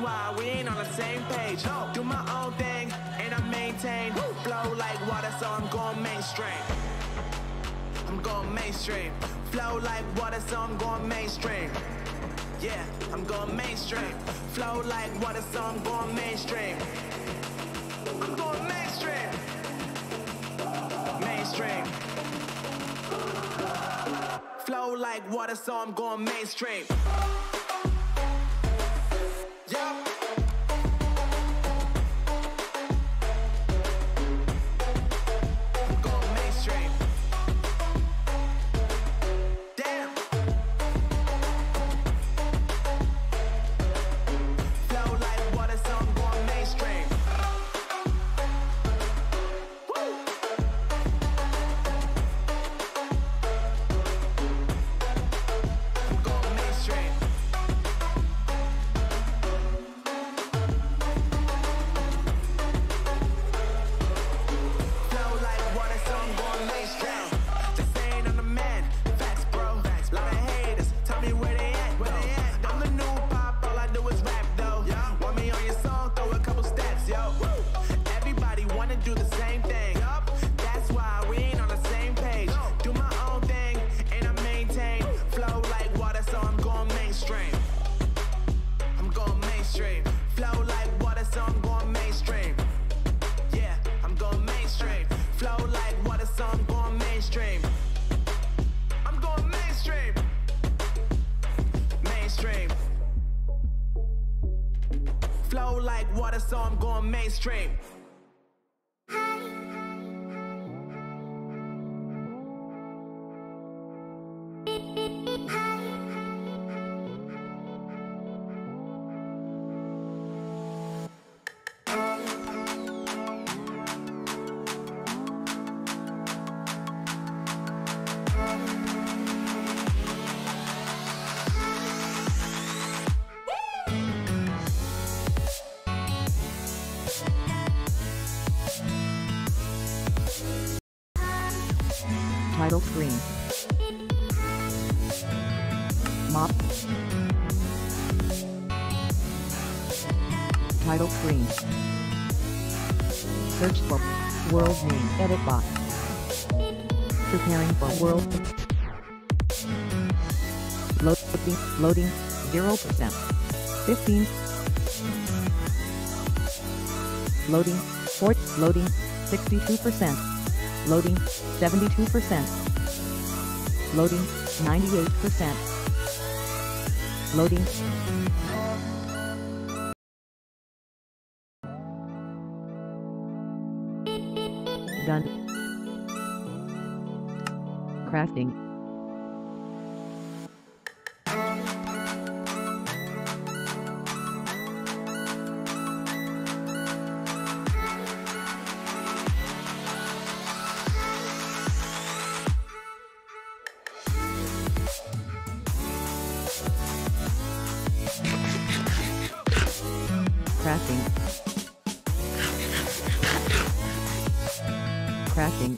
why we ain't on the same page. Do my own thing and I maintain. Flow like water, so I'm going mainstream. I'm going mainstream. Flow like water, so I'm going mainstream. Yeah, I'm going mainstream. Flow like water, so I'm going mainstream. I'm going mainstream. Mainstream. Flow like water, so I'm going mainstream. Yeah. Flow like water, so I'm going mainstream. Title screen. Mop. Title screen. Search for world name edit box. Preparing for world. Loading 0%. 15. Loading 4. Loading 62%. Loading 72%. Loading 98%. Loading. Done. Crafting. Crafting. Crafting.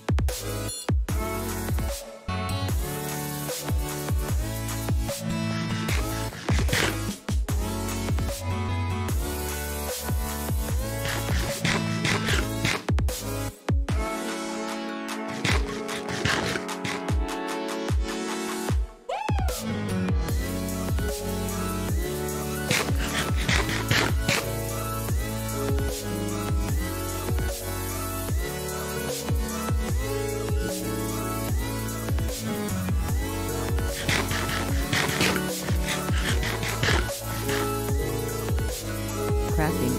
Crafting.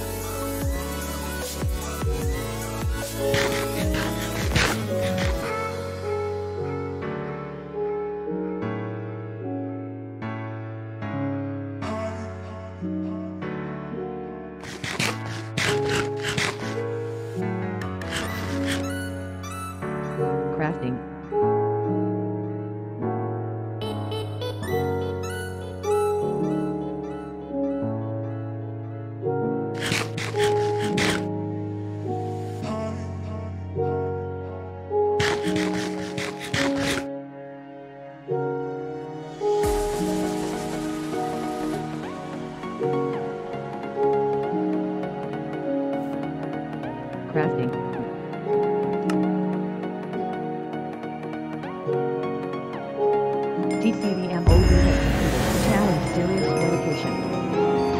Crafting. Crafting. TCDMOV has completed. Challenge serious dedication.